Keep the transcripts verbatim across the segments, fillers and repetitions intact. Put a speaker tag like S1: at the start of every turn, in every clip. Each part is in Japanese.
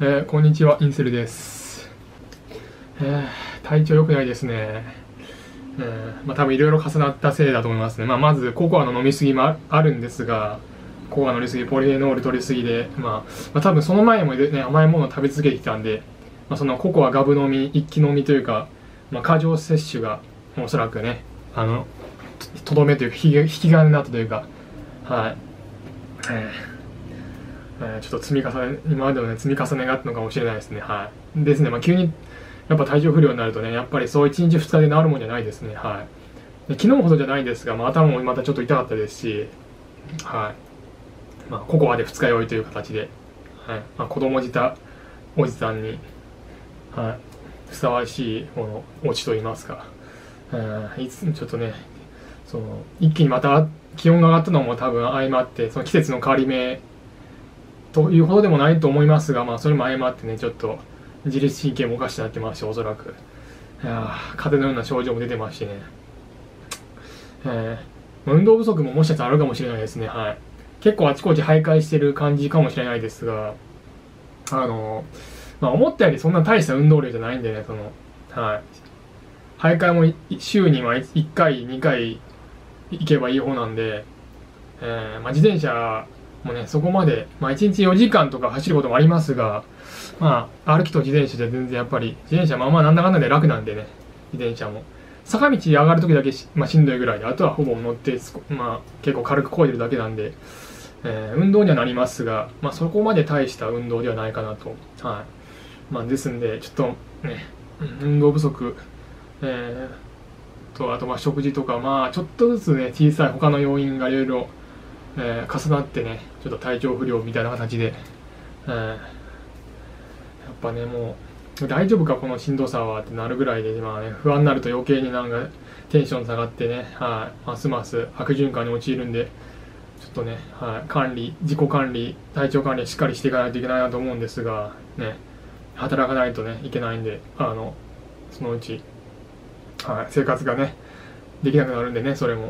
S1: えー、こんにちは、インセルです。えー、体調良くないですね。えー、まあ多分いろいろ重なったせいだと思いますね。まあまずココアの飲みすぎもあるんですが、ココア飲みすぎ、ポリフェノール取りすぎで、まあ、まあ多分その前もね、甘いものを食べ続けてきたんで、まあ、そのココアガブ飲み、一気飲みというか、まあ過剰摂取がおそらくね、あの、とどめというか、引き金になったというか、はい。えーえー、ちょっと積み重ね、今までのね、積み重ねがあったのかもしれないですね。はい。ですね、まあ、急にやっぱ体調不良になるとね、やっぱりそういちにちふつかで治るもんじゃないですね。はい。で昨日ほどじゃないんですが、まあ、頭もまたちょっと痛かったですし、はい。まあ、ココアで二日酔いという形で、はい。まあ、子供舌おじさんに、はい。ふさわしいもの、オチと言いますか。うん、いつちょっとね、その、一気にまた気温が上がったのも多分相まって、その季節の変わり目、というほどでもないと思いますが、まあ、それも相まってね、ちょっと自律神経もおかしくなってますし、おそらく。いや風邪のような症状も出てますしね。えー、運動不足ももしかしたらあるかもしれないですね。はい。結構あちこち徘徊してる感じかもしれないですが、あの、まあ、思ったよりそんな大した運動量じゃないんでね、その、はい。徘徊も週にいっかい、にかい行けばいい方なんで、えーまあ、自転車もうね、そこまで、まあ、いちにちよじかんとか走ることもありますが、まあ、歩きと自転車じゃ全然やっぱり、自転車まあまあなんだかんだで楽なんでね、自転車も。坂道上がるときだけし、まあ、しんどいぐらいで、あとはほぼ乗って、まあ、結構軽く漕いでるだけなんで、えー運動にはなりますが、まあ、そこまで大した運動ではないかなと。はい。まあ、ですんで、ちょっとね、運動不足、えーと、あとまあ食事とか、まあ、ちょっとずつね、小さい他の要因がいろいろ、えー、重なってね、ちょっと体調不良みたいな形で、えー、やっぱね、もう大丈夫かこのしんどさはってなるぐらいで、まあね、不安になると余計になんかテンション下がってね、はい、ますます悪循環に陥るんで、ちょっとね、はい、管理、自己管理、体調管理しっかりしていかないといけないなと思うんですが、ね、働かないとね、いけないんで、あの、そのうち、はい、生活がね、できなくなるんでね、それも。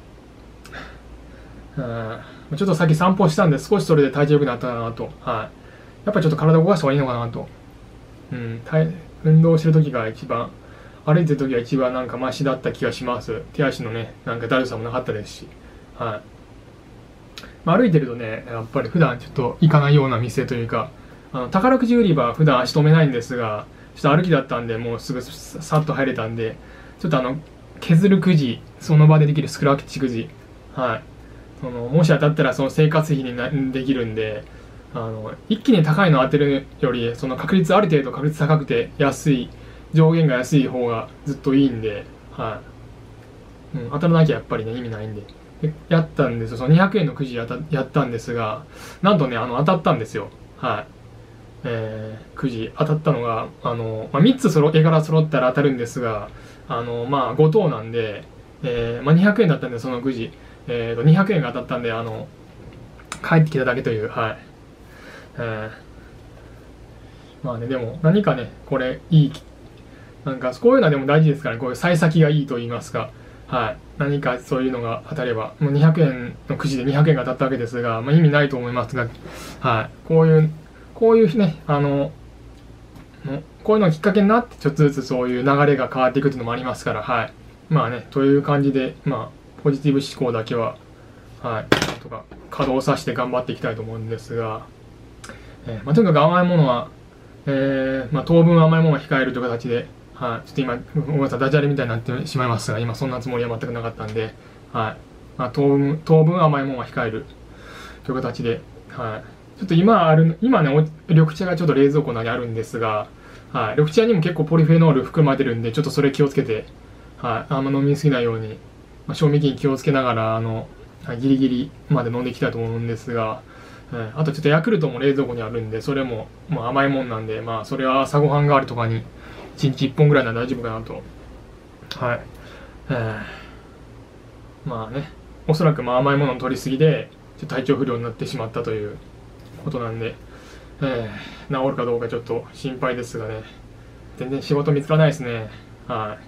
S1: うん、ちょっとさっき散歩したんで少しそれで体調良くなったなと、はい、やっぱりちょっと体を動かした方がいいのかなと、うん、運動してる時が一番、歩いてる時が一番なんかマシだった気がします。手足のね、なんかだるさもなかったですし、はい、まあ、歩いてるとね、やっぱり普段ちょっと行かないような店というか、あの宝くじ売り場は普段足止めないんですが、ちょっと歩きだったんで、もうすぐさっと入れたんで、ちょっとあの削るくじ、その場でできるスクラッチくじ、はい、そのもし当たったらその生活費になできるんで、あの一気に高いのを当てるよりその確率、ある程度確率高くて安い、上限が安い方がずっといいんで、はい、うん、当たらなきゃやっぱりね意味ないんで、でやったんですよ。そのにひゃくえんのくじやったやったんですが、なんとねあの当たったんですよ。はい、えー、くじ当たったのがあの、まあ、みっつそろ絵柄揃ったら当たるんですが、あのまあご等なんで、えーまあ、にひゃくえんだったんでそのくじ、えー、とにひゃくえんが当たったんで、あの帰ってきただけという、はい、えー、まあね、でも何かねこれいい、なんかこういうのはでも大事ですからね、こういう幸先がいいと言いますか、はい、何かそういうのが当たれば、もうにひゃくえんのくじでにひゃくえんが当たったわけですが、まあ、意味ないと思いますが、はい、こういうこういうね、あのこういうのがきっかけになってちょっとずつそういう流れが変わっていくっていうのもありますから、はい、まあね、という感じで、まあポジティブ思考だけは、はい、とか稼働させて頑張っていきたいと思うんですが、えーまあ、とにかく甘いものは、えーまあ、当分甘いものは控えるという形で、はい、ちょっと今ごめんなさいダジャレみたいになってしまいますが、今そんなつもりは全くなかったんで、はいまあ、当分当分甘いものは控えるという形で、はい、ちょっと今ある今ね緑茶がちょっと冷蔵庫内にあるんですが、はい、緑茶にも結構ポリフェノール含まれてるんで、ちょっとそれ気をつけて、はい、あんま飲みすぎないように、まあ、賞味期限気をつけながら、あのギリギリまで飲んでいきたいと思うんですが、うん、あとちょっとヤクルトも冷蔵庫にあるんで、それも、まあ、甘いもんなんで、まあ、それは朝ごはん代わりとかにいちにちいっぽんぐらいなら大丈夫かなと。はい。えー、まあね、おそらくまあ甘いものの取りすぎで、ちょっと体調不良になってしまったということなんで、えー、治るかどうかちょっと心配ですがね、全然仕事見つからないですね。はい。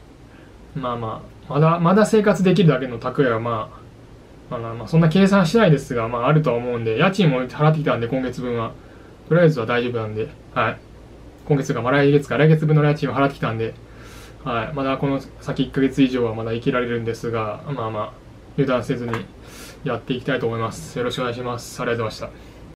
S1: まあまあ、まだ、まだ生活できるだけの蓄えはまあ、まあまあ、そんな計算しないですが、まあ、あるとは思うんで、家賃も払ってきたんで、今月分は。 とりあえずは大丈夫なんで、はい。今月が、まあ、来月か、来月分の家賃を払ってきたんで、はい。まだこの先いっかげつ以上はまだ生きられるんですが、まあまあ、油断せずにやっていきたいと思います。よろしくお願いします。ありがとうございました。